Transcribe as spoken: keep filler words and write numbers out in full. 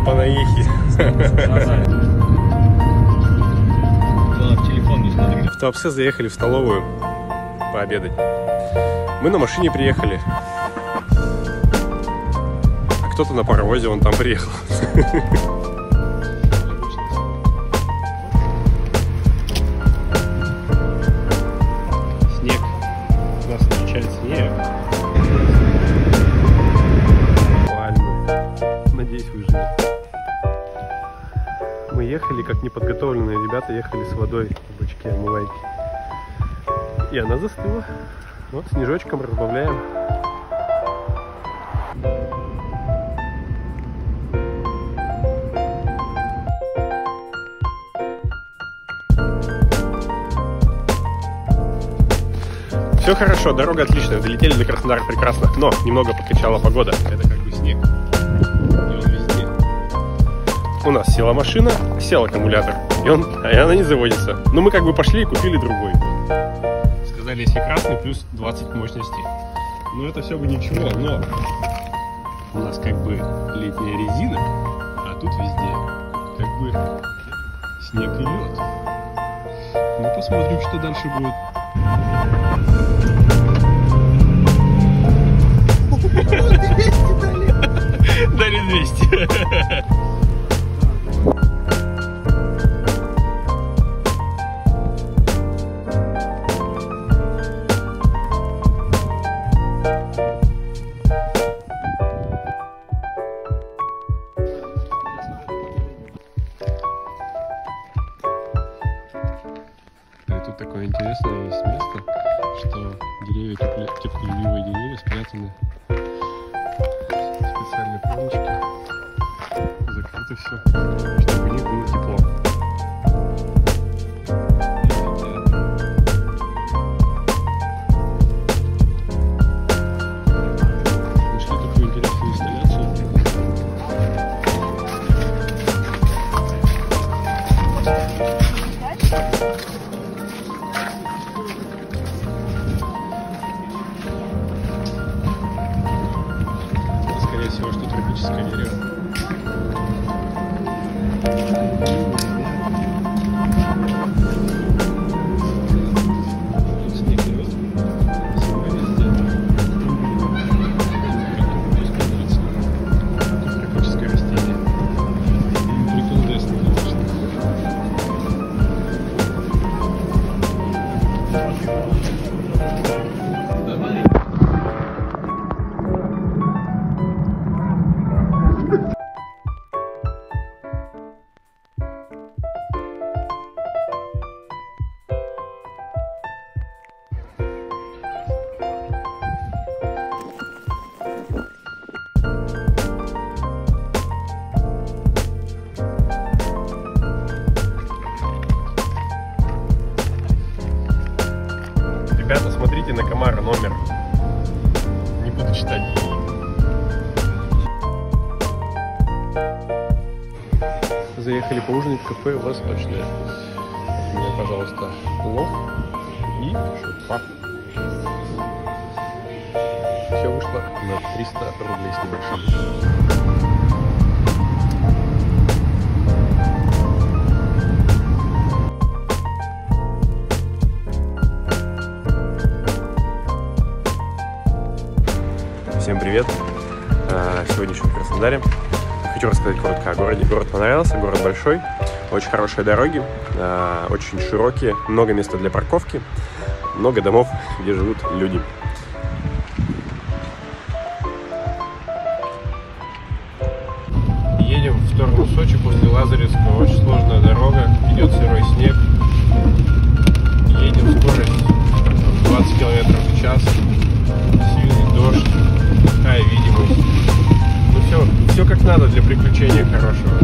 Панаехи. В Туапсе заехали в столовую пообедать. Мы на машине приехали. А кто-то на паровозе, он там приехал. Снег. Нас встречает снег. Надеюсь, выживет. Мы ехали, как неподготовленные ребята, ехали с водой в бачке омывайки. И она застыла. Вот снежочком разбавляем. Все хорошо, дорога отличная, долетели до Краснодара прекрасно, но немного покачала погода. Это как бы снег. И он везде. У нас села машина, сел аккумулятор, и, он, и она не заводится. Но мы как бы пошли и купили другой. Сказали, если красный, плюс двадцать мощности. Ну это все бы ничего, но у нас как бы летняя резина, а тут везде как бы снег и лед. Ну посмотрим, что дальше будет. Дали двести. Тут такое интересное есть место, что деревья, теплолюбивые деревья спрятаны в специальной пленочке, закрыто все, чтобы у них было тепло. Нашли такую интересную инсталляцию. Скорее всего, что тропическое дерево. Тут снег идет. Зима везде. Тропическое растение. Прикол интересный, конечно. Давай. Ребята, смотрите на комара номер. Не буду читать. Заехали поужинать в кафе Восточное. У меня, пожалуйста, плов и шурпа. Все вышло на триста рублей с небольшим. Всем привет! Сегодня еще в Краснодаре. Хочу рассказать коротко о городе. Город понравился, город большой, очень хорошие дороги, очень широкие, много места для парковки, много домов, где живут люди. Едем в сторону Сочи после Лазаревского. Очень сложная дорога, идет сырой снег. Едем скорость двадцать километров в час, сильный дождь. Такая видимость. Ну все, все как надо для приключения хорошего.